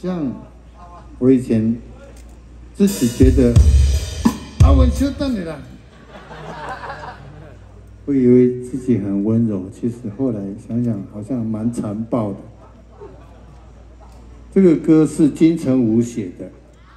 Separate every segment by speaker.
Speaker 1: 像我以前自己觉得，我休等你了。我以为自己很温柔，其实后来想想，好像蛮残暴的。这个歌是金城武写的，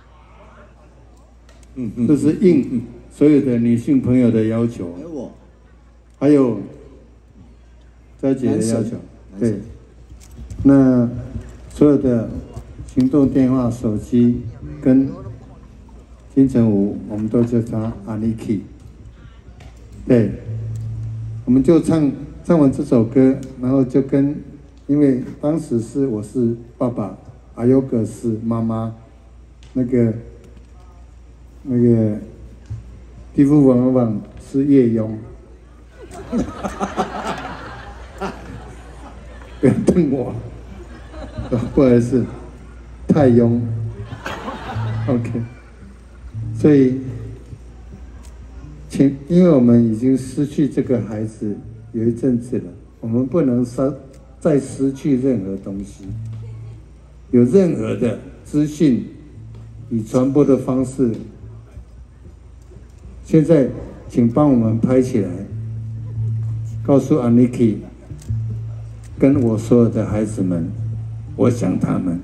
Speaker 1: 这是应所有的女性朋友的要求，还有佳姐的要求，对。那所有的行动电话、手机跟金城武，我们都叫他阿尼基。对，我们就唱完这首歌，然后就跟，因为当时我是爸爸。阿尤格是妈妈，那个皮肤王王是叶雍，不要瞪我，不好意思，太庸 ，OK， 所以，因为我们已经失去这个孩子有一阵子了，我们不能再失去任何东西。有任何的资讯与传播的方式，现在请帮我们拍起来，告诉 Aniki 跟我所有的孩子们，我想他们。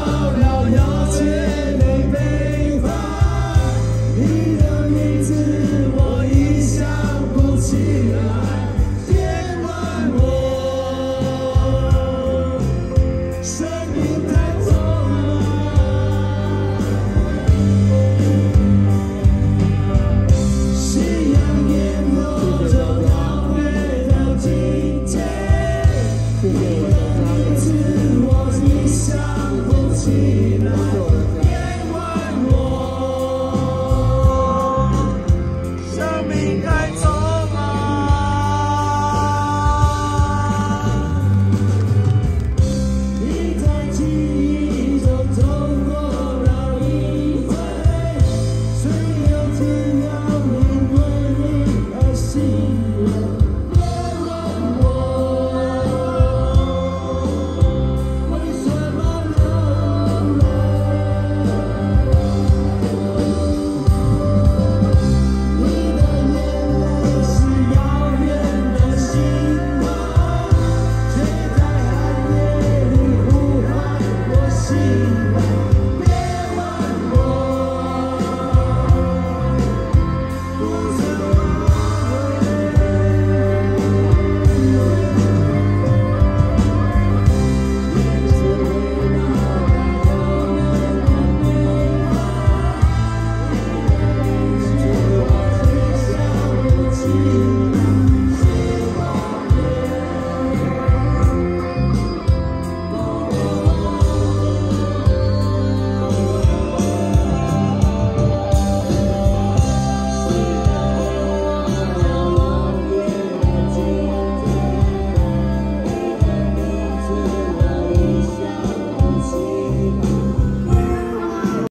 Speaker 2: 你的名字。 起来。